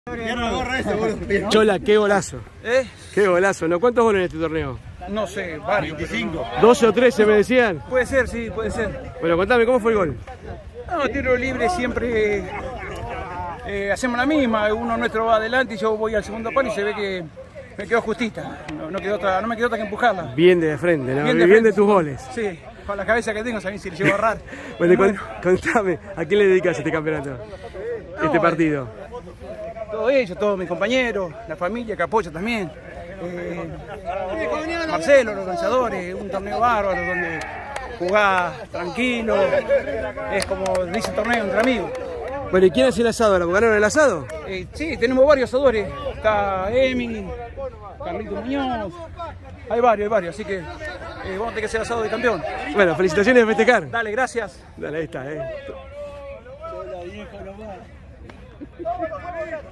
Chola, qué golazo. Qué golazo. ¿No? ¿Cuántos goles en este torneo? No sé, varios. 25. 12 o 13 me decían. Puede ser, sí, puede ser. Bueno, contame, ¿cómo fue el gol? No, tiro libre siempre hacemos la misma. Uno nuestro va adelante y yo voy al segundo palo y se ve que me quedó justita. No me quedó otra que empujarla. Bien de frente, ¿no? Bien de tus goles. Sí, con la cabeza que tengo, sabés si le llevo a agarrar. Bueno, contame, ¿a quién le dedicas este campeonato? Este partido. Todos ellos, todos mis compañeros, la familia que apoya también. Marcelo, los organizadores, un torneo bárbaro donde jugás tranquilo, es como dice el torneo entre amigos. Bueno, ¿y quién hace el asado ahora? ¿Ganaron el asado? Sí, tenemos varios asadores, está Emi, Carlito Muñoz, hay varios, así que vamos a tener que hacer asado de campeón. Bueno, felicitaciones de festejar. Dale, gracias. Dale, ahí está,